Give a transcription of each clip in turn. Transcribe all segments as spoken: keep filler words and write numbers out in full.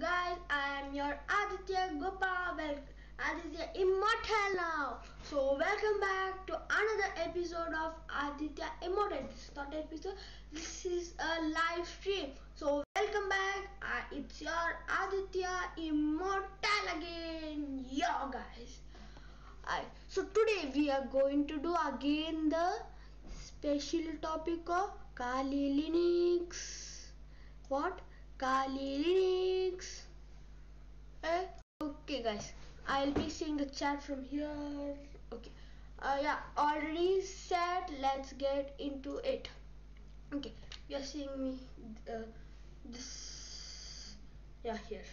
guys, I am your Aditya Gopal. Well, Aditya Immortal now. So welcome back to another episode of Aditya Immortal. This is not an episode. This is a live stream. So welcome back. Uh, it's your Aditya Immortal again. Yeah, guys. Alright. So today we are going to do again the special topic of Kali Linux. What? Kali Linux. Eh? Okay, guys. I'll be seeing the chat from here. Okay. Uh, yeah, already said. Let's get into it. Okay, you're seeing me. Uh, this. Yeah, here.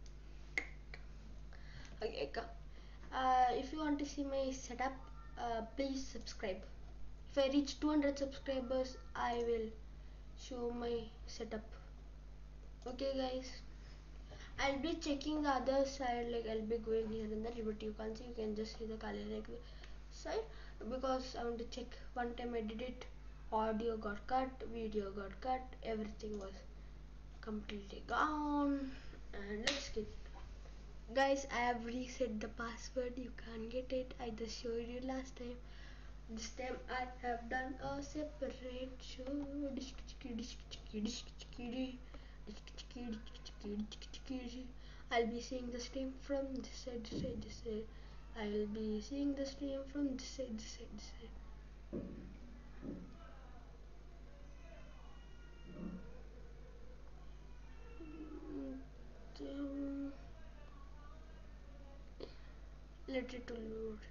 Okay, come. Uh, if you want to see my setup, uh, please subscribe. If I reach two hundred subscribers, I will show my setup. Okay, guys. I'll be checking the other side, like I'll be going here and there, but you can't see. You can just see the Kali Linux side because I want to check. One time I did it, audio got cut, video got cut, everything was completely gone. And let's get it. Guys, I have reset the password. You can't get it. I just showed you last time. This time I have done a separate show. I'll be seeing the stream from this side, this side, this side. I'll be seeing the stream from this side, this side, this side. Um, let it load.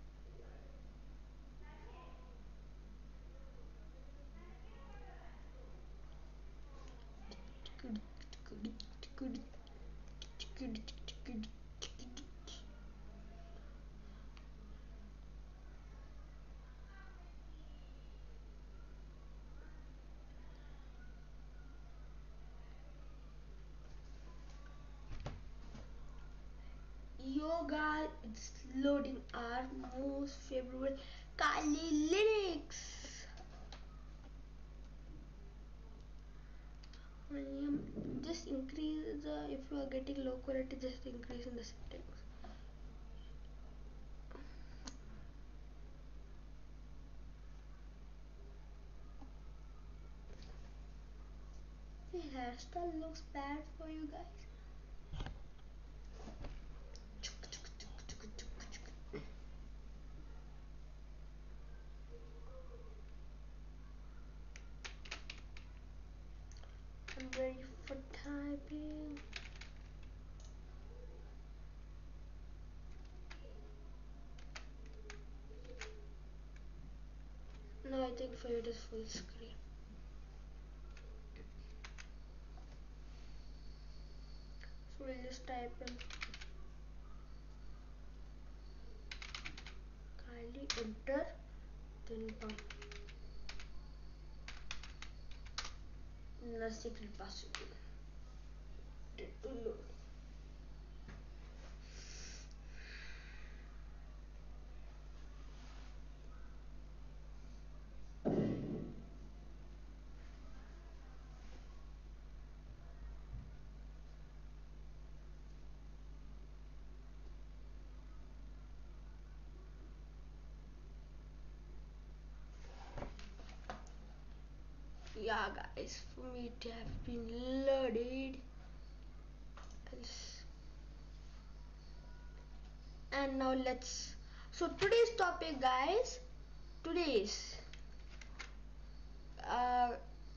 Yo guys, it's loading our most favorite Kali Linux. Um, just increase the, if you are getting low quality, just increase in the settings. The hairstyle looks bad for you guys. I'm ready for typing. No, I think for it is full screen. So we'll just type in Kali, enter, then pump. The secret password. To load. Yeah guys, for me it have been loaded. And now let's, so today's topic guys, today's uh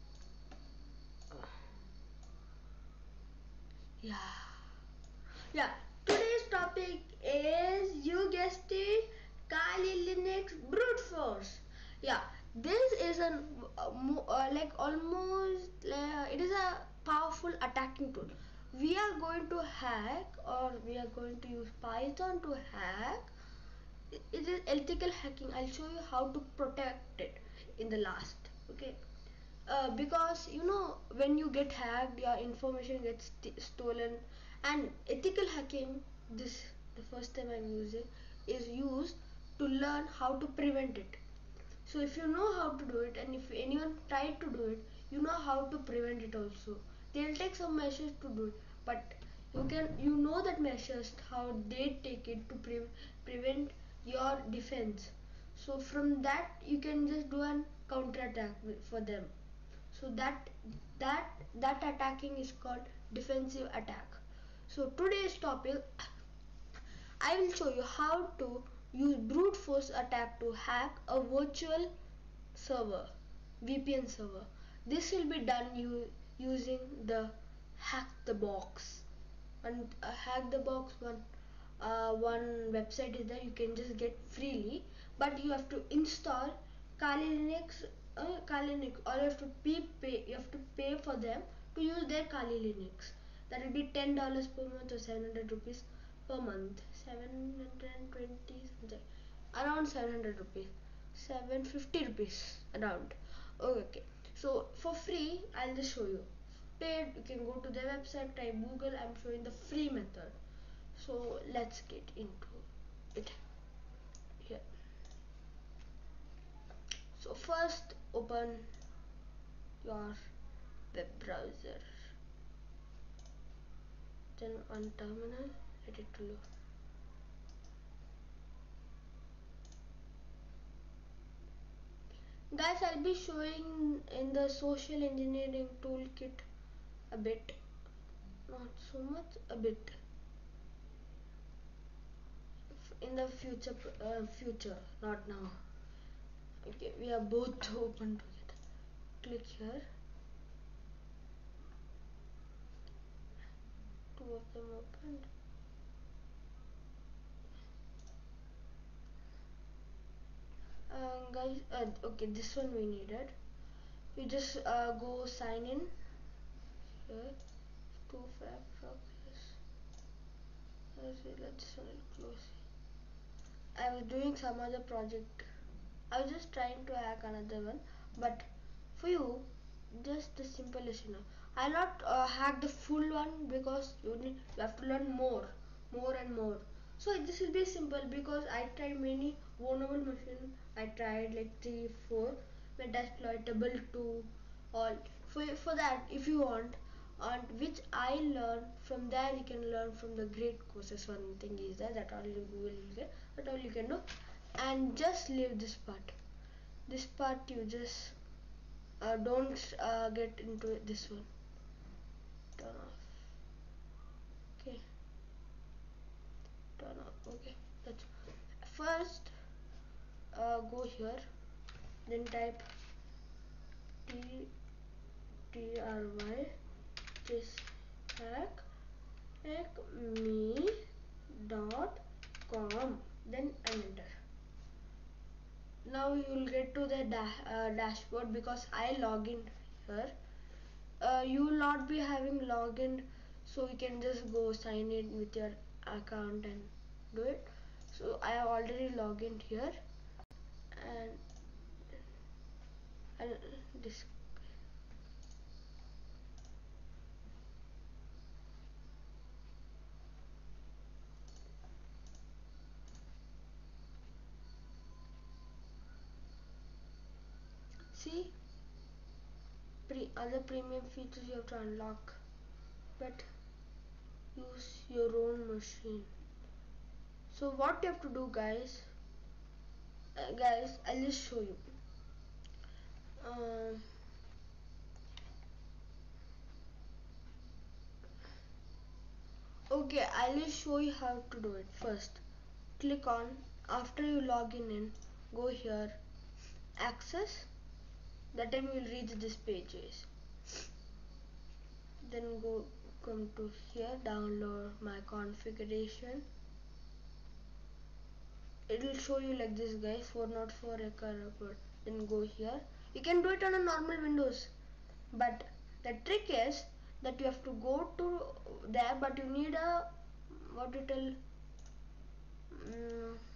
yeah yeah today's topic is, you guessed it, Kali Linux brute force. Yeah, this is an uh, uh, like almost uh, it is a powerful attacking tool. We are going to hack, or we are going to use Python to hack. It is ethical hacking. I'll show you how to protect it in the last. Okay. Uh, because you know, when you get hacked, your information gets stolen. And ethical hacking, this the first time I'm using, is used to learn how to prevent it. So if you know how to do it, and if anyone tried to do it, you know how to prevent it also. They'll take some measures to do it, but you can you know that measures how they take it to pre prevent your defense. So from that you can just do an counter attack for them. So that that that attacking is called defensive attack. So today's topic, I will show you how to use brute force attack to hack a virtual server, V P N server. This will be done you, using the hack the box. And uh, hack the box one uh, one website is there, you can just get freely, but you have to install Kali Linux. Uh, Kali Linux, or you have to pay, pay you have to pay for them to use their Kali Linux. That will be ten dollars per month or seven hundred rupees per month. seven hundred twenty something, around seven hundred rupees, seven hundred fifty rupees around. Okay, so for free I'll just show you. Paid, you can go to their website, type Google. I'm showing the free method. So let's get into it here. So first open your web browser, then on terminal, let it load. Guys, I'll be showing in the social engineering toolkit a bit, not so much, a bit in the future, uh, future, not now. Okay, we are both open together. Click here. Two of them opened. Uh, guys, uh, okay, this one we needed. We just uh, go sign in here. Two fact progress. Let's see, let's close. I was doing some other project. I was just trying to hack another one, but for you, just the simplest, you know. I'll not uh, hack the full one because you need you have to learn more, more and more. So this will be simple because I tried many vulnerable machine. I tried like three, four, Metasploitable two, all. For for that, if you want, and which I learned from there, you can learn from the great courses. One thing is that that all you will get, that all you can do, and just leave this part. This part you just uh, don't uh, get into this one. Turn off. Okay. Turn off. Okay. That's first. Uh, go here. Then type T T R Y. Just hack hack me dot com. Then enter. Now you will get to the da uh, dashboard because I log in here. Uh, you will not be having login, so you can just go sign in with your account and do it. So I have already logged in here, and and this see pre other premium features you have to unlock, but use your own machine. So what you have to do, guys, uh, guys, I'll just show you. Um, okay, I'll just show you how to do it. First, click on, after you login in, go here, access. That time you will reach this pages. Then go come to here, download my configuration. It will show you like this, guys, four oh four record. Then go here. You can do it on a normal Windows, but the trick is that you have to go to there, but you need a what you tell um,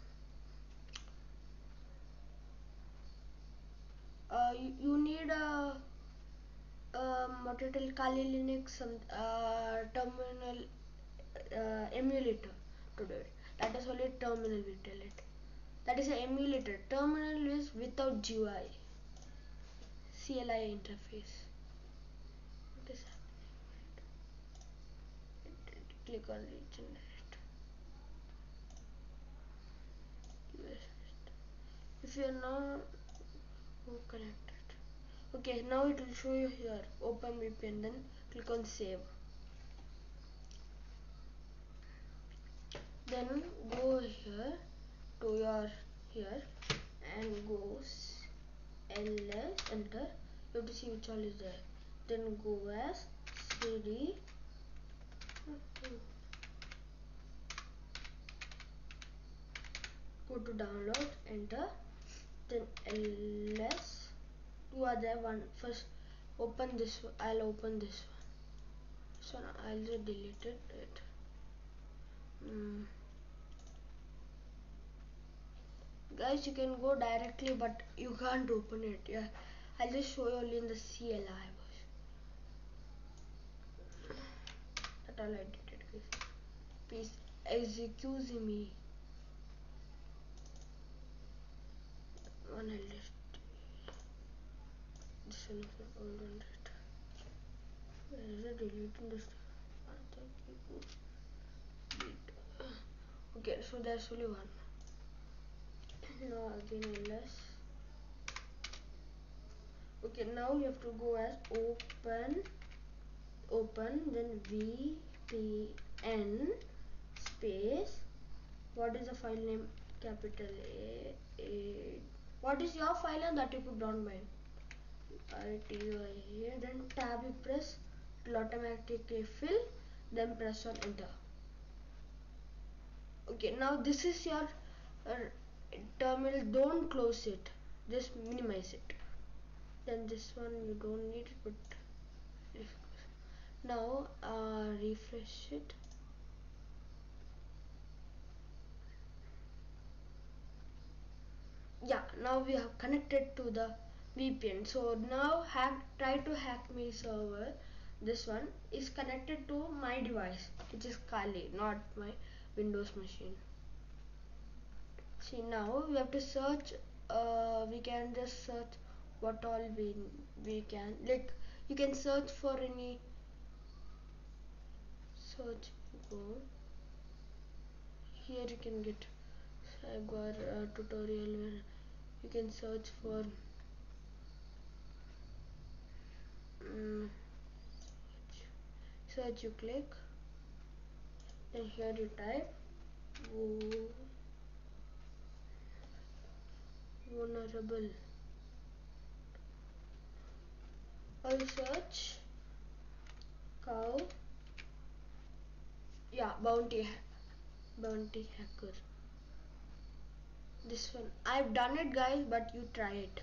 uh, you, you need a um, what you tell Kali Linux some uh, terminal uh, emulator to do it. That is only terminal we tell it. That is an emulator. Terminal is without G U I, C L I interface. What is happening? click on regenerate. If you are not connected, okay, now it will show you here open V P N, then click on save. Then go here to your here and go ls, enter. You have to see which all is there. Then go as cd go to download, enter. Then ls, you are there one. First open this one. I'll open this one. So I'll just delete it. Mm. Guys, you can go directly, but you can't open it. Yeah, I'll just show you only in the C L I version. That's all I did it, guys. Please excuse me. One I'll just this one is not all on it. Where is it? Deleting this. Okay, so there's only one. Now again ls. Okay, now you have to go as open open then V P N space, what is the file name, capital A, A. What is your file name that you put down mine? I T U I here, then tab you press, it will automatically fill, then press on enter. Okay, now this is your uh, terminal, don't close it, just minimize it. Then this one you don't need it, but now uh, refresh it. Yeah, now we have connected to the V P N. So now hack try to hack me server. This one is connected to my device, which is Kali, not my Windows machine. See, now we have to search. Uh, we can just search what all we we can, like you can search for any search. Go here, you can get cyber uh, tutorial where you can search for um, search. You click, then here you type vulnerable. I'll search cow. Yeah, bounty bounty hacker. This one I've done it, guys, but you try it.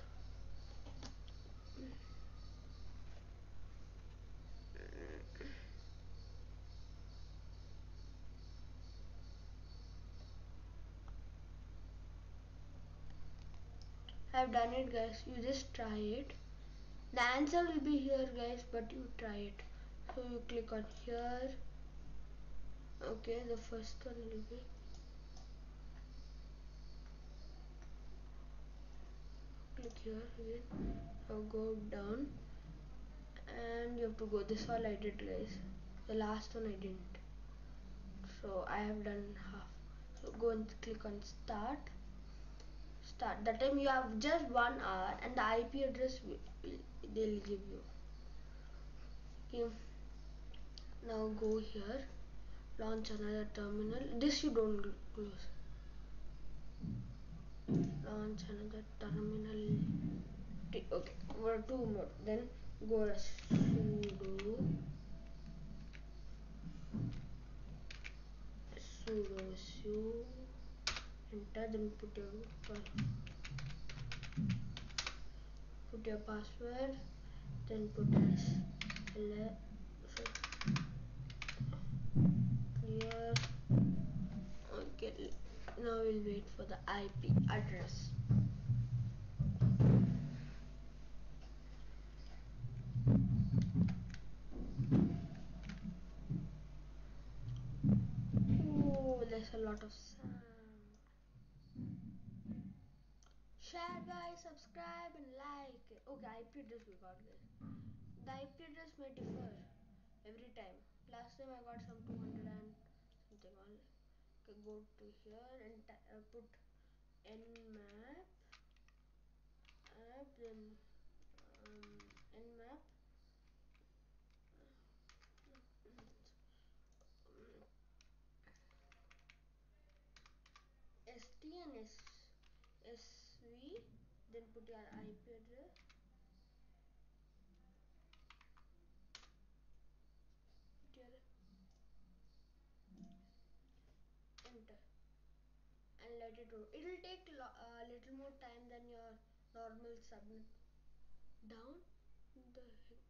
I've done it, guys. You just try it. The answer will be here, guys, but you try it. So you click on here. Okay, the first one will be click here again. Now go down and you have to go. This all I did, guys. The last one I didn't. So I have done half. So go and click on start. Start. That time you have just one hour and the I P address will, will, they'll give you. Okay. Now go here. Launch another terminal. This you don't close. Launch another terminal. Okay, for two more. Then go as sudo sudo su, enter, then put your put your password, then put as clear. Okay, now we'll wait for the I P address. Oh, there's a lot of sound. Share, guys, subscribe and like. Okay, I P address we got, guys. The I P address may differ every time. Last time I got some two hundred Okay, go to here and uh, put nmap app, then um, nmap st and s sv, then put your ip address. Put your enter and let it roll. It will take a uh, little more time than your normal submit. Down the heck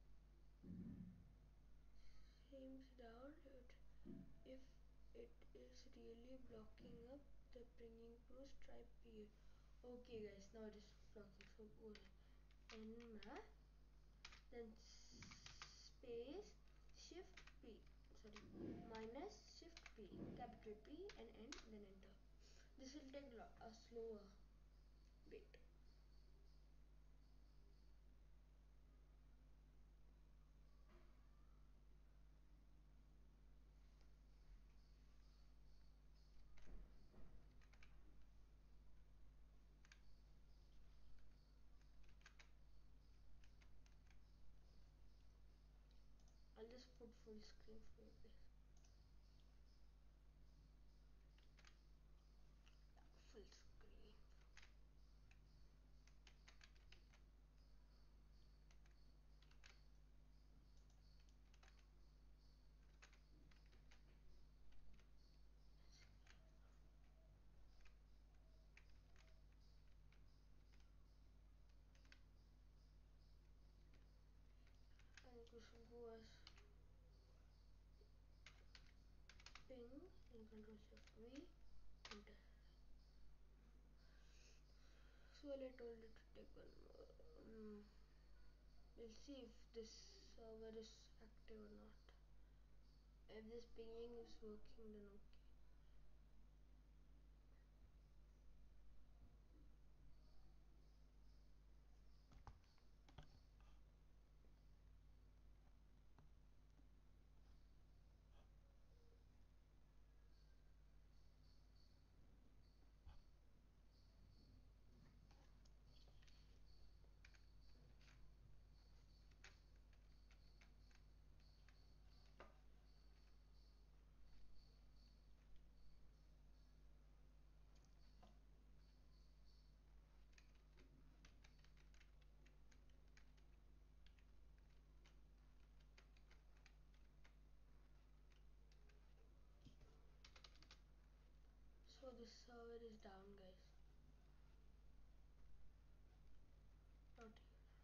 seems down it. If it is really blocking up the bringing close, try P. Okay guys, now it is blocking, so go nmap, then space shift P, sorry, minus shift P, capital P and N, then enter. This will take a slower bit. I'll just put full screen for you guys. Yeah, full screen. And we should go as ping and control shift V, enter. So I told it to take one more. Um, we'll see if this server is active or not. If this pinging is working, then okay. So this server is down, guys. Not even.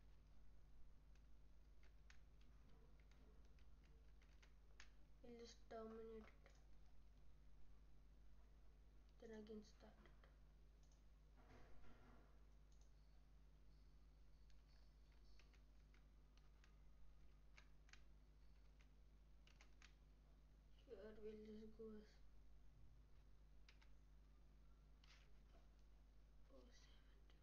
We'll just terminate it. Then again start it. Here we'll just go as oh seventy.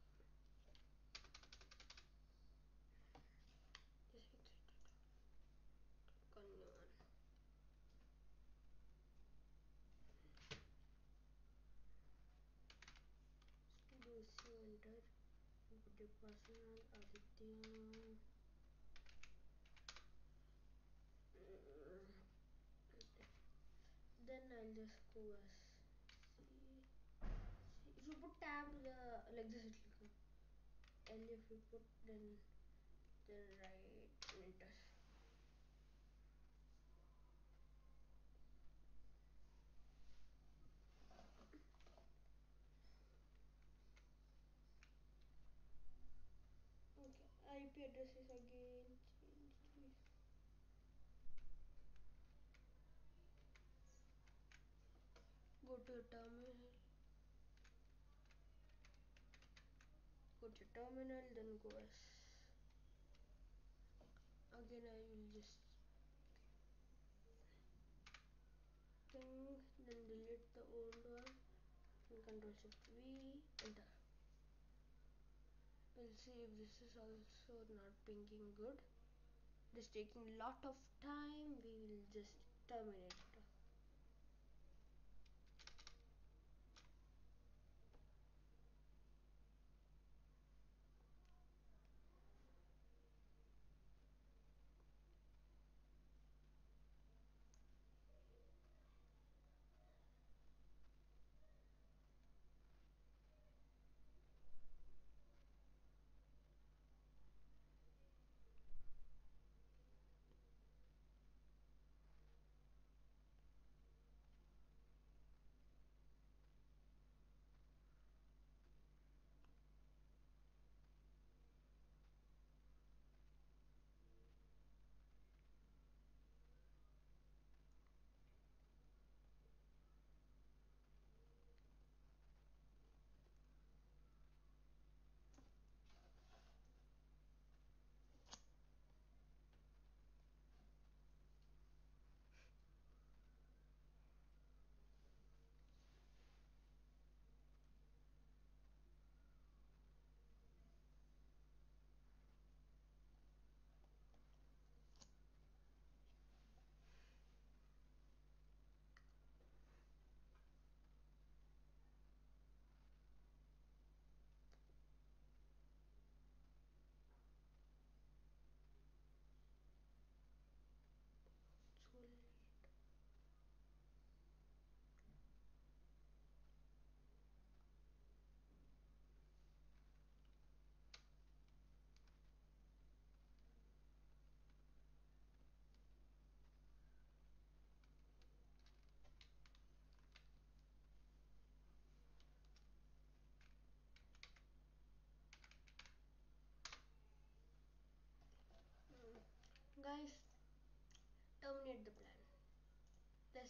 Just hit it. Click on new one. Do C enter. Put your personal Aditya. Then I'll just go as C. If you put tab the like this it will come. And if you put then then right and enter. Okay, I P address is again changed. Go to your terminal. Go to your terminal, then go as again I will just ping, then delete the old one and control shift V, enter. We'll see if this is also not pinging good. It is taking a lot of time. We will just terminate it.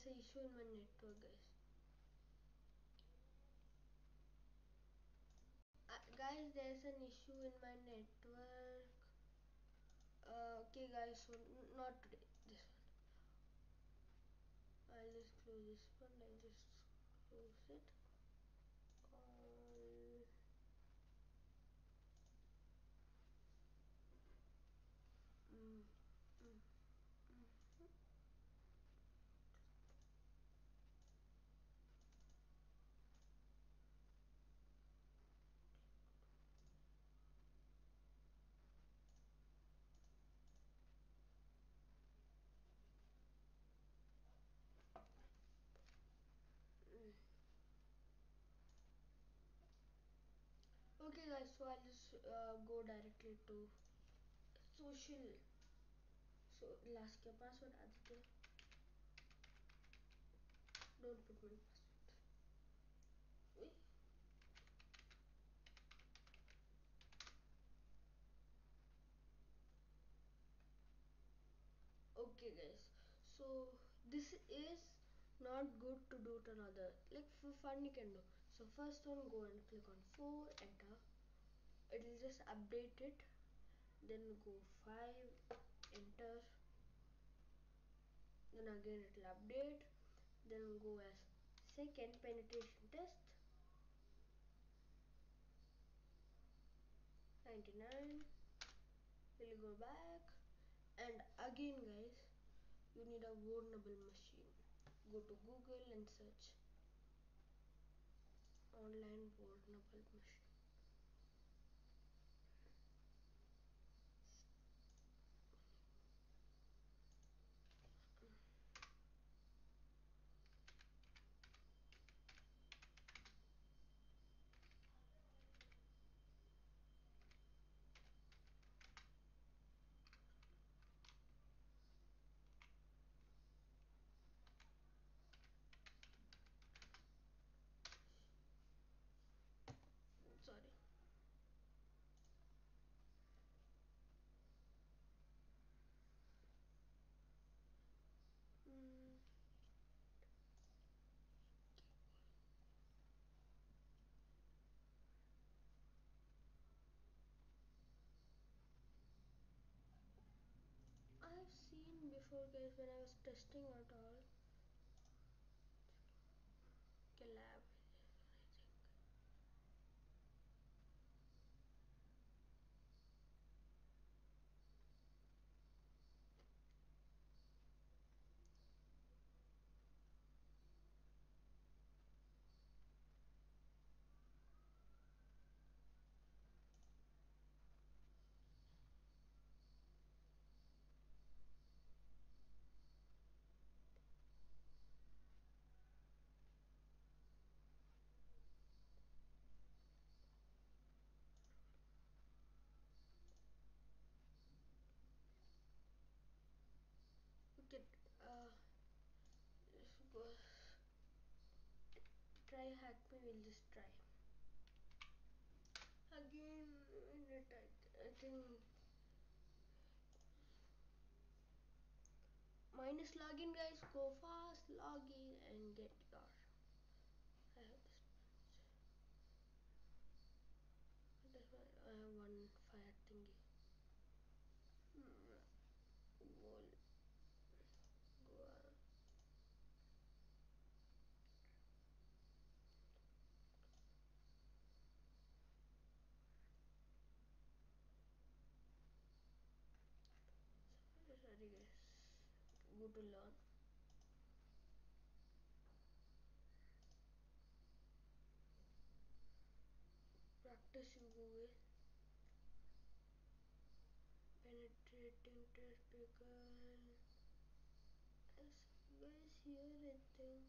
there's an issue in my network, guys. Uh, guys, there's an issue in my network. Uh, okay, guys, so not today. This one. I'll just close this one. I'll just close it. All. Mm, mm, mm. Okay, guys, so I'll just uh, go directly to social. So, last your password, Aditya. Don't put my password. Wait. Okay, guys, so this is not good to do to another, like for fun you can do. So first one, go and click on four, enter. It will just update it. Then go five, enter. Then again it will update. Then go as second penetration test, ninety-nine. We'll go back, and again, guys, you need a vulnerable machine. Go to Google and search online vulnerable machine. Sorry. Mm. I've seen before, guys, when I was testing out all. Okay, lab. Okay, uh, let's go. Try hack me. We'll just try again. In it, I, I think minus login, guys. Go fast, login, and get your. I have this. That's why I have one fire thingy. Mm, wall. Go. Uh, sorry, guys. Go to learn. Practice in Google. Penetrating test begun. As you guys hear it, think.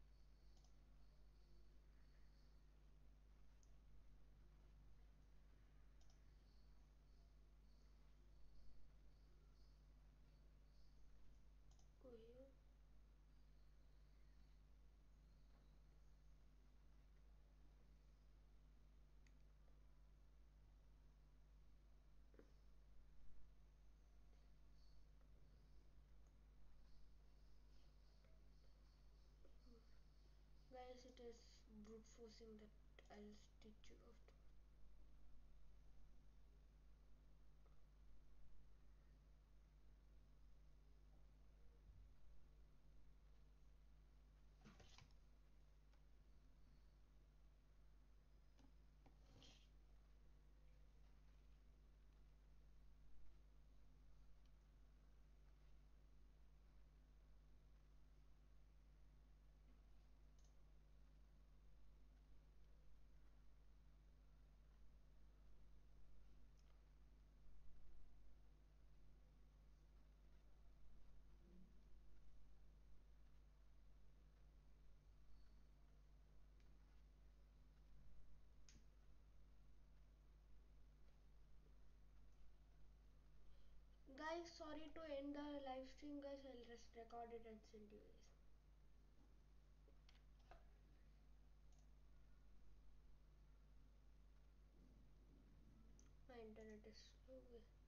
Go here. brute forcing that. I'll stitch you after. Guys, sorry to end the live stream, guys. I'll just record it and send you guys. My internet is slow.